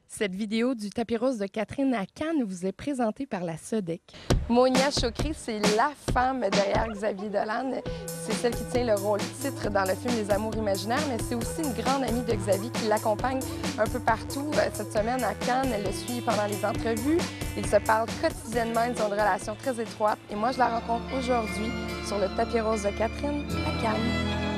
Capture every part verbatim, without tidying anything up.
Cette vidéo du tapis rose de Catherine à Cannes vous est présentée par la SODEC. Monia Chokri, c'est la femme derrière Xavier Dolan. C'est celle qui tient le rôle titre dans le film Les Amours imaginaires, mais c'est aussi une grande amie de Xavier qui l'accompagne un peu partout. Cette semaine à Cannes, elle le suit pendant les entrevues. Ils se parlent quotidiennement, ils ont une relation très étroite. Et moi, je la rencontre aujourd'hui sur le tapis rose de Catherine à Cannes.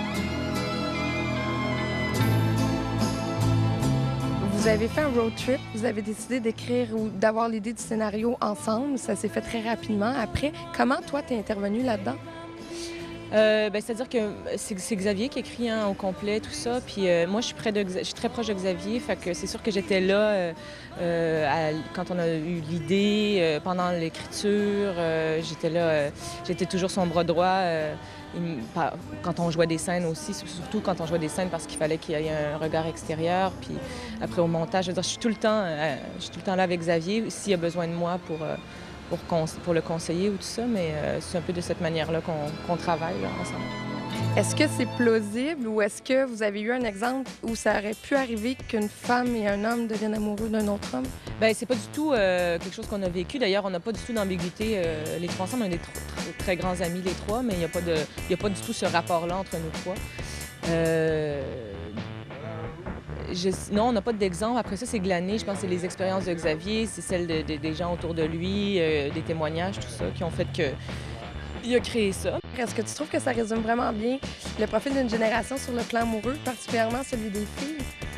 Vous avez fait un road trip, vous avez décidé d'écrire ou d'avoir l'idée du scénario ensemble. Ça s'est fait très rapidement. Après, comment toi, t'es intervenu là-dedans? Euh, ben, c'est-à-dire que c'est Xavier qui écrit hein, au complet tout ça. Puis euh, moi, je suis, près de, je suis très proche de Xavier. Fait que c'est sûr que j'étais là euh, euh, à, quand on a eu l'idée, euh, pendant l'écriture. Euh, j'étais là, euh, j'étais toujours son bras droit. Euh, il, quand on jouait des scènes aussi, surtout quand on jouait des scènes parce qu'il fallait qu'il y ait un regard extérieur. Puis après au montage, je veux dire, je suis tout le temps, euh, je suis tout le temps là avec Xavier s'il a besoin de moi pour. Euh, Pour, pour le conseiller ou tout ça, mais euh, c'est un peu de cette manière-là qu'on qu'on travaille là, ensemble. Est-ce que c'est plausible ou est-ce que vous avez eu un exemple où ça aurait pu arriver qu'une femme et un homme deviennent amoureux d'un autre homme? Bien, c'est pas du tout euh, quelque chose qu'on a vécu. D'ailleurs, on n'a pas du tout d'ambiguïté. Euh, les trois ensemble, on est des tr très grands amis, les trois, mais il n'y a, a pas du tout ce rapport-là entre nous trois. Euh... Je, non, on n'a pas d'exemple. Après ça, c'est glané. Je pense que c'est les expériences de Xavier, c'est celles de, de, des gens autour de lui, euh, des témoignages, tout ça, qui ont fait qu'il a créé ça. Est-ce que tu trouves que ça résume vraiment bien le profil d'une génération sur le plan amoureux, particulièrement celui des filles?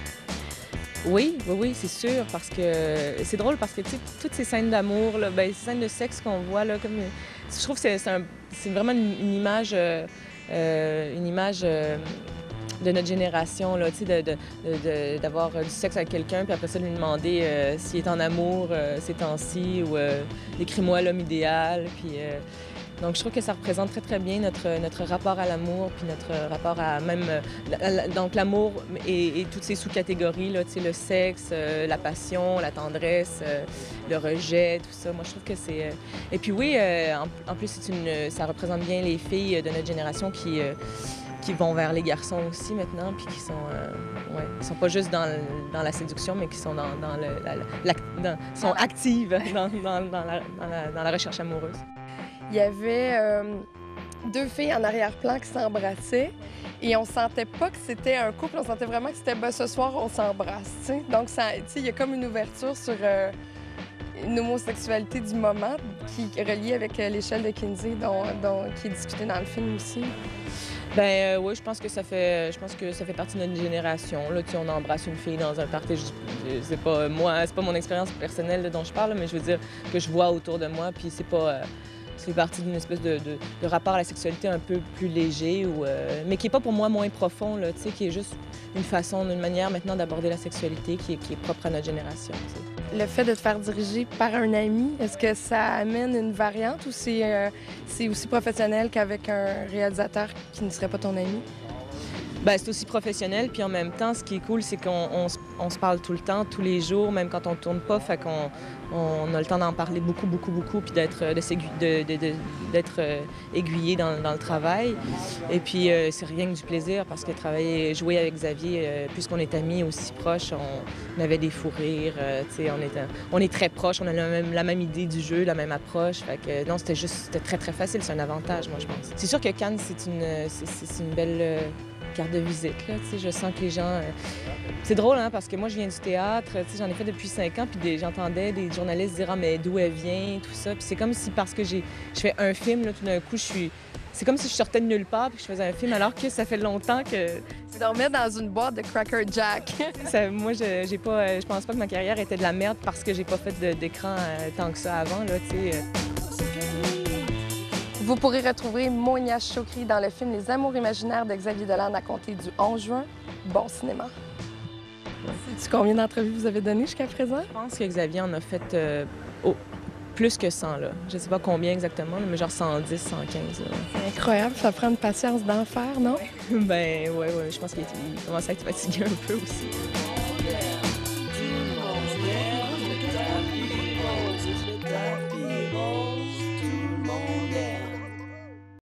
Oui, oui, oui, c'est sûr, parce que c'est drôle parce que, tu sais, toutes ces scènes d'amour, ben, ces scènes de sexe qu'on voit, là, comme... Je trouve que c'est vraiment une, une image... Euh, euh, une image... Euh, de notre génération, là, tu sais, d'avoir du sexe avec quelqu'un, puis après ça, lui demander euh, s'il est en amour euh, ces temps-ci, ou euh, décris-moi l'homme idéal. Puis, euh, donc, je trouve que ça représente très, très bien notre, notre rapport à l'amour, puis notre rapport à même... Euh, donc, l'amour et, et toutes ces sous-catégories, là, tu sais, le sexe, euh, la passion, la tendresse, euh, le rejet, tout ça. Moi, je trouve que c'est... Euh... Et puis oui, euh, en, en plus, c'est une, ça représente bien les filles de notre génération qui... Euh, qui vont vers les garçons aussi maintenant, puis qui sont, euh, ouais, ils sont pas juste dans, dans la séduction, mais qui sont dans, dans le, la, la, dans, sont actives dans, dans, dans, la, dans, la, dans la recherche amoureuse. Il y avait euh, deux filles en arrière-plan qui s'embrassaient et on sentait pas que c'était un couple, on sentait vraiment que c'était ben, ce soir on s'embrasse. Donc ça, il y a comme une ouverture sur euh, une homosexualité du moment qui est reliée avec euh, l'échelle de Kinsey, dont, dont, qui est discutée dans le film aussi. Ben euh, oui, je pense que ça fait, je pense que ça fait partie de notre génération. Là, tu sais, on embrasse une fille dans un party. C'est pas moi, c'est pas mon expérience personnelle là, dont je parle, mais je veux dire que je vois autour de moi. Puis c'est pas, euh, c'est partie d'une espèce de, de, de rapport à la sexualité un peu plus léger, ou, euh, mais qui est pas pour moi moins profond. Là, tu sais, qui est juste une façon, une manière maintenant d'aborder la sexualité qui est, qui est propre à notre génération. Tu sais. Le fait de te faire diriger par un ami, est-ce que ça amène une variante ou c'est euh, c'est aussi professionnel qu'avec un réalisateur qui ne serait pas ton ami? Bien, c'est aussi professionnel, puis en même temps, ce qui est cool, c'est qu'on on, on se parle tout le temps, tous les jours, même quand on ne tourne pas, fait qu'on on a le temps d'en parler beaucoup, beaucoup, beaucoup, puis d'être de, de, de, de, d'être aiguillé dans, dans le travail. Et puis, euh, c'est rien que du plaisir, parce que travailler, jouer avec Xavier, euh, puisqu'on est amis aussi proches, on, on avait des fous rires, euh, tu sais, on est, on est très proches, on a la même, la même idée du jeu, la même approche, fait que non, c'était juste, c'était très, très facile, c'est un avantage, moi, je pense. C'est sûr que Cannes, c'est une, c'est une belle... Euh, carte de visite, là, tu sais, je sens que les gens... Euh... C'est drôle, hein, parce que moi, je viens du théâtre, tu sais, j'en ai fait depuis cinq ans, puis j'entendais des journalistes dire « Ah, mais d'où elle vient? » tout ça, puis c'est comme si, parce que j'ai je fais un film, là, tout d'un coup, je suis... C'est comme si je sortais de nulle part puis que je faisais un film, alors que ça fait longtemps que... Tu dormais dans une boîte de Cracker Jack. ça, moi, je j'ai pas... Je pense pas que ma carrière était de la merde parce que j'ai pas fait d'écran euh, tant que ça avant, là, tu sais. Vous pourrez retrouver Monia Chokri dans le film Les Amours imaginaires de Xavier Dolan à compter du onze juin. Bon cinéma. Sais-tu combien d'entrevues vous avez données jusqu'à présent? Je pense que Xavier en a fait euh, oh, plus que cent, là. Je sais pas combien exactement, mais genre cent dix, cent quinze. C'est incroyable, ça prend une patience d'enfer, non? ben, ouais, ouais, je pense qu'il commence à être fatigué un peu aussi.